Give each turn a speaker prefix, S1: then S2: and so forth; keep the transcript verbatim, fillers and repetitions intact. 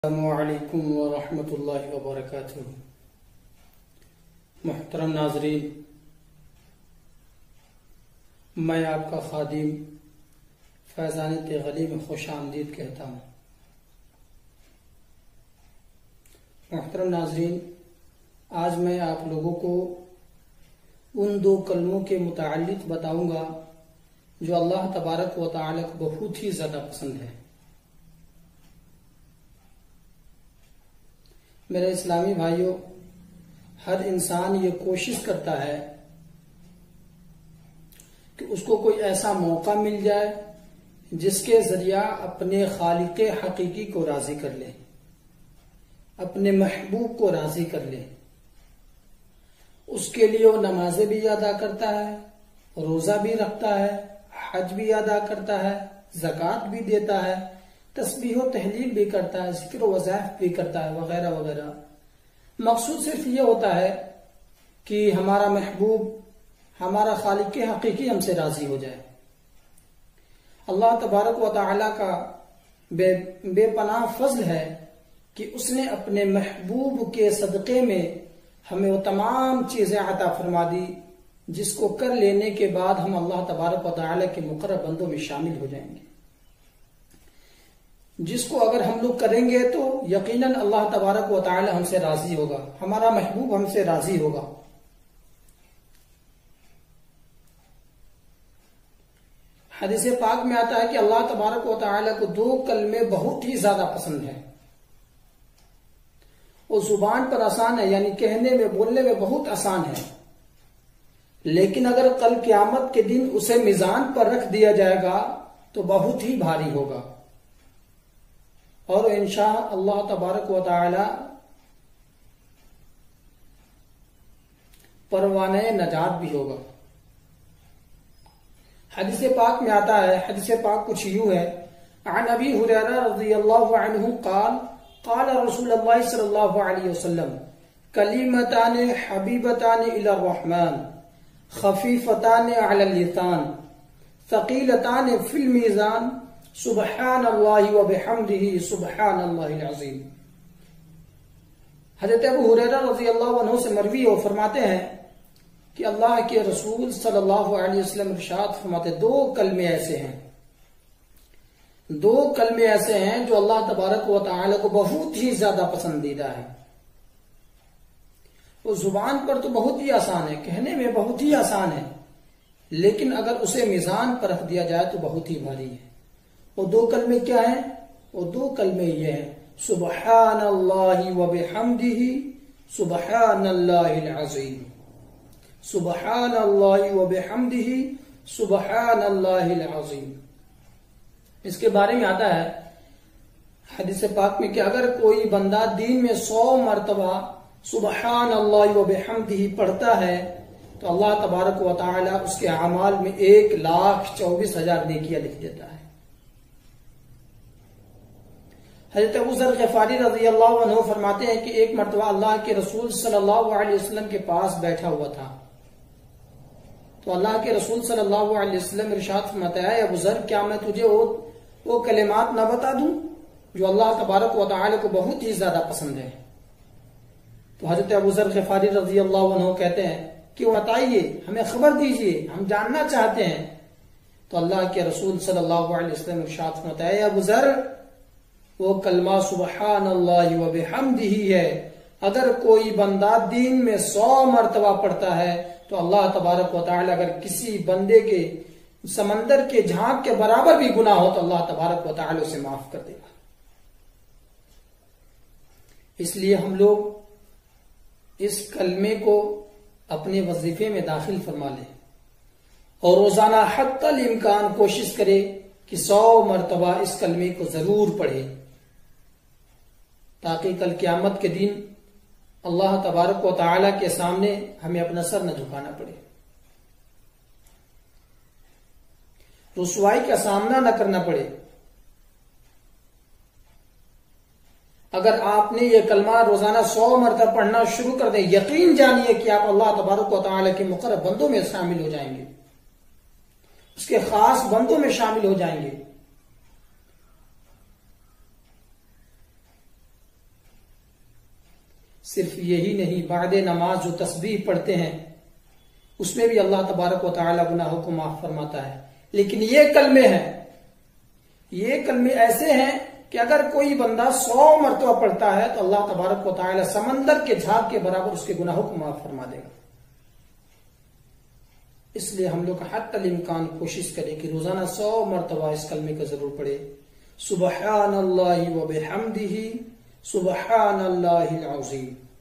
S1: السلام علیکم ورحمۃ اللہ وبرکاتہ۔ محترم ناظرین، میں آپ کا خادم فیضان تغلی میں خوش آمدید کہتا ہوں۔ محترم ناظرین، آج میں آپ لوگوں کو ان دو کلموں کے متعلق بتاؤں گا جو اللہ تبارک و تعالی کو بہت ہی زیادہ پسند ہے۔ میرے اسلامی بھائیوں، ہر انسان یہ کوشش کرتا ہے کہ اس کو کوئی ایسا موقع مل جائے جس کے ذریعہ اپنے خالق حقیقی کو راضی کر لے، اپنے محبوب کو راضی کر لے۔ اس کے لیے وہ نمازیں بھی ادا کرتا ہے، روزہ بھی رکھتا ہے، حج بھی ادا کرتا ہے، زکوٰۃ بھی دیتا ہے، تسبیح و تحلیل بھی کرتا ہے، ذکر و وظائف بھی کرتا ہے، وغیرہ وغیرہ۔ مقصود صرف یہ ہوتا ہے کہ ہمارا محبوب، ہمارا خالق حقیقی ہم سے راضی ہو جائے۔ اللہ تبارک و تعالی کا بے, بے پناہ فضل ہے کہ اس نے اپنے محبوب کے صدقے میں ہمیں وہ تمام چیزیں عطا فرما دی جس کو کر لینے کے بعد ہم اللہ تبارک و تعالی کے مقرب بندوں میں شامل ہو جائیں گے، جس کو اگر ہم لوگ کریں گے تو یقیناً اللہ تبارک و تعالی ہم سے راضی ہوگا، ہمارا محبوب ہم سے راضی ہوگا۔ حدیث پاک میں آتا ہے کہ اللہ تبارک و تعالی کو دو کلمے بہت ہی زیادہ پسند ہیں۔ وہ زبان پر آسان ہے، یعنی کہنے میں، بولنے میں بہت آسان ہے، لیکن اگر کل قیامت کے دن اسے میزان پر رکھ دیا جائے گا تو بہت ہی بھاری ہوگا، اور انشاء اللہ تبارک و تعالی پروانہ نجات بھی ہوگا۔ حدیث پاک میں آتا ہے، حدیث پاک کچھ یوں ہے، عن ابی ہریرہ رضی اللہ عنہ قال قال رسول اللہ صلی اللہ علیہ وسلم کلمتان حبیبتان الی الرحمن خفیفتان علی اللسان ثقیلتان فی المیزان سبحان اللہ و بحمدہ سبحان اللہ العظیم۔ حضرت ابو ہریرہ رضی اللہ عنہ سے مروی وہ فرماتے ہیں کہ اللہ کے رسول صلی اللہ علیہ وسلم ارشاد فرماتے، دو کلمے ایسے ہیں دو کلمے ایسے ہیں جو اللہ تبارک و تعالی کو بہت ہی زیادہ پسندیدہ ہے۔ وہ زبان پر تو بہت ہی آسان ہے، کہنے میں بہت ہی آسان ہے، لیکن اگر اسے میزان پر رکھ دیا جائے تو بہت ہی بھاری ہے۔ وہ دو کلمے کیا ہیں؟ وہ دو کلمے یہ ہیں، سبحان اللہ و بحمدہ سبحان اللہ العظیم، سبحان اللہ و بحمدہ سبحان اللہ العظیم۔ اس کے بارے میں آتا ہے حدیث پاک میں کہ اگر کوئی بندہ دین میں سو مرتبہ سبحان اللہ و بحمدہ پڑھتا ہے تو اللہ تبارک و تعالی اس کے اعمال میں ایک لاکھ چوبیس ہزار نیکیاں لکھ دیتا ہے۔ حضرت ابو ذر غفاری رضی اللہ عنہ فرماتے ہیں کہ ایک مرتبہ اللہ کے رسول صلی اللہ علیہ وسلم کے پاس بیٹھا ہوا تھا، تو اللہ کے رسول صلی اللہ علیہ وسلم ارشاد فرماتا ہے، ابو ذر کیا میں تجھے وہ, وہ کلمات نہ بتا دوں جو اللہ تبارک و تعالی کو بہت ہی زیادہ پسند ہے؟ تو حضرت ابو ذر غفاری رضی اللہ عنہ کہتے ہیں کہ وہ بتائیے، ہمیں خبر دیجئے، ہم جاننا چاہتے ہیں۔ تو اللہ کے رسول صلی اللہ علیہ وسلم ارشاد فرماتا ہے، ابو ذر وہ کلمہ سبحان اللہ و بحمدہ ہے، اگر کوئی بندہ دین میں سو مرتبہ پڑھتا ہے تو اللہ تبارک و تعالی اگر کسی بندے کے سمندر کے جھانک کے برابر بھی گناہ ہو تو اللہ تبارک و تعالی اسے معاف کر دے گا۔ اس لیے ہم لوگ اس کلمے کو اپنے وظیفے میں داخل فرما لیں اور روزانہ حتی الامکان کوشش کرے کہ سو مرتبہ اس کلمے کو ضرور پڑھے، تاکہ کل قیامت کے دن اللہ تبارک و تعالی کے سامنے ہمیں اپنا سر نہ جھکانا پڑے، رسوائی کا سامنا نہ کرنا پڑے۔ اگر آپ نے یہ کلمہ روزانہ سو مرتبہ پڑھنا شروع کر دیں، یقین جانیے کہ آپ اللہ تبارک و تعالی کے مقرب بندوں میں شامل ہو جائیں گے، اس کے خاص بندوں میں شامل ہو جائیں گے۔ صرف یہی نہیں، بعد نماز جو تسبیح پڑھتے ہیں اس میں بھی اللہ تبارک و تعالی گناہوں کو معاف فرماتا ہے. لیکن یہ کلمے ہیں، یہ کلمے ایسے ہیں کہ اگر کوئی بندہ سو مرتبہ پڑھتا ہے تو اللہ تبارک و تعالی سمندر کے جھاگ کے برابر اس کے گناہوں کو معاف فرما دے گا. اس لیے ہم لوگ حتی الامکان کوشش کریں کہ روزانہ سو مرتبہ اس کلمے کا ضرور پڑھے. سبحان اللہ و بحمدہ سبحان اللہ العظیم.